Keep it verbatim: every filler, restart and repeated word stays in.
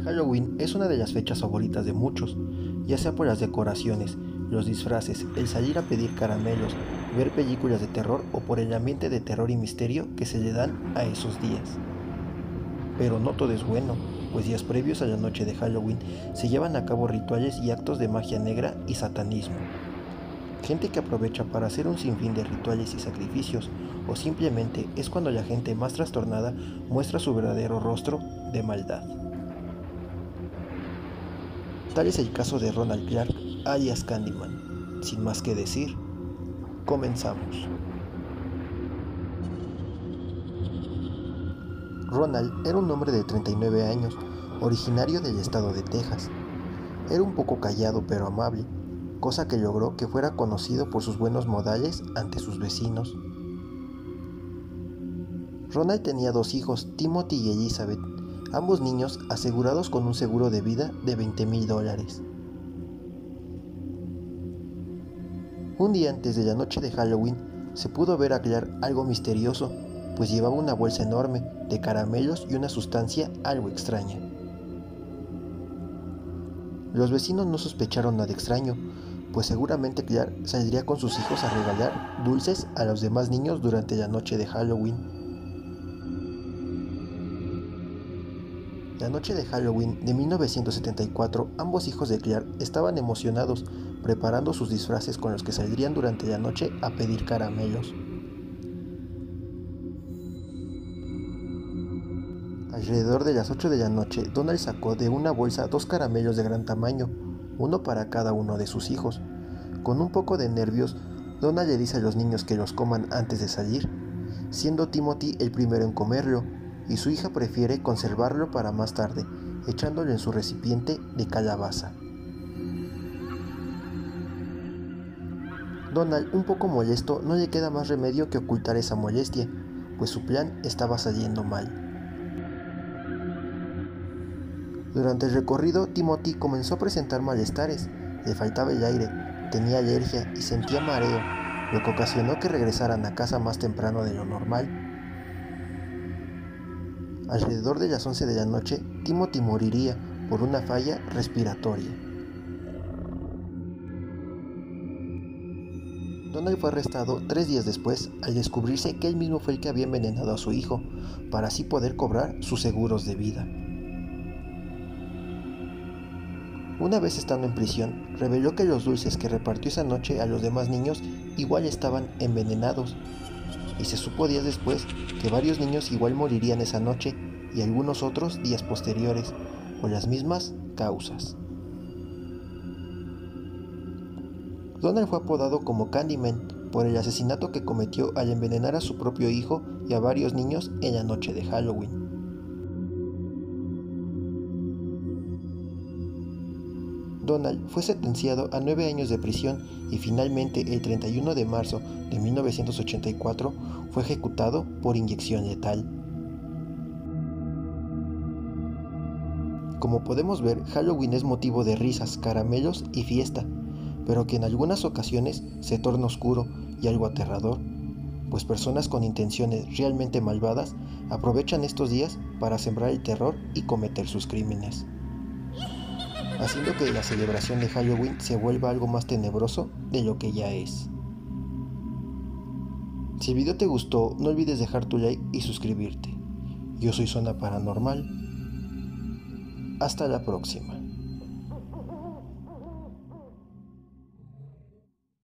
Halloween es una de las fechas favoritas de muchos, ya sea por las decoraciones, los disfraces, el salir a pedir caramelos, ver películas de terror o por el ambiente de terror y misterio que se le dan a esos días. Pero no todo es bueno, pues días previos a la noche de Halloween se llevan a cabo rituales y actos de magia negra y satanismo. Gente que aprovecha para hacer un sinfín de rituales y sacrificios, o simplemente es cuando la gente más trastornada muestra su verdadero rostro de maldad. Tal es el caso de Ronald Clark, alias Candyman. Sin más que decir, comenzamos. Ronald era un hombre de treinta y nueve años, originario del estado de Texas. Era un poco callado pero amable, cosa que logró que fuera conocido por sus buenos modales ante sus vecinos. Ronald tenía dos hijos, Timothy y Elizabeth, ambos niños asegurados con un seguro de vida de veinte mil dólares. Un día antes de la noche de Halloween, se pudo ver a Clark algo misterioso, pues llevaba una bolsa enorme de caramelos y una sustancia algo extraña. Los vecinos no sospecharon nada extraño, pues seguramente Clark saldría con sus hijos a regalar dulces a los demás niños durante la noche de Halloween. La noche de Halloween de mil novecientos setenta y cuatro, ambos hijos de Clark estaban emocionados, preparando sus disfraces con los que saldrían durante la noche a pedir caramelos. Alrededor de las ocho de la noche, Donald sacó de una bolsa dos caramelos de gran tamaño, uno para cada uno de sus hijos. Con un poco de nervios, Donald le dice a los niños que los coman antes de salir, siendo Timothy el primero en comerlo, y su hija prefiere conservarlo para más tarde, echándolo en su recipiente de calabaza. Donald, un poco molesto, no le queda más remedio que ocultar esa molestia, pues su plan estaba saliendo mal. Durante el recorrido, Timothy comenzó a presentar malestares, le faltaba el aire, tenía alergia y sentía mareo, lo que ocasionó que regresaran a casa más temprano de lo normal. Alrededor de las once de la noche, Timothy moriría por una falla respiratoria. Donald fue arrestado tres días después al descubrirse que él mismo fue el que había envenenado a su hijo, para así poder cobrar sus seguros de vida. Una vez estando en prisión, reveló que los dulces que repartió esa noche a los demás niños igual estaban envenenados, y se supo días después que varios niños igual morirían esa noche y algunos otros días posteriores, por las mismas causas. Donald fue apodado como Candyman por el asesinato que cometió al envenenar a su propio hijo y a varios niños en la noche de Halloween. Donald fue sentenciado a nueve años de prisión y finalmente el treinta y uno de marzo de mil novecientos ochenta y cuatro fue ejecutado por inyección letal. Como podemos ver, Halloween es motivo de risas, caramelos y fiesta, pero que en algunas ocasiones se torna oscuro y algo aterrador, pues personas con intenciones realmente malvadas aprovechan estos días para sembrar el terror y cometer sus crímenes, haciendo que la celebración de Halloween se vuelva algo más tenebroso de lo que ya es. Si el video te gustó, no olvides dejar tu like y suscribirte. Yo soy Zona Paranormal. Hasta la próxima.